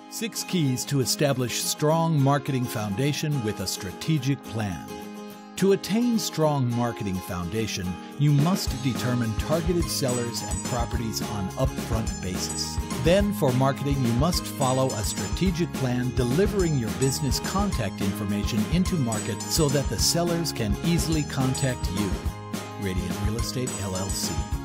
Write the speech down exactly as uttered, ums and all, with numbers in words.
Six keys to establish strong marketing foundation with a strategic plan. To attain strong marketing foundation, you must determine targeted sellers and properties on upfront basis. Then, for marketing, you must follow a strategic plan delivering your business contact information into market so that the sellers can easily contact you. Radiant Real Estate, L L C.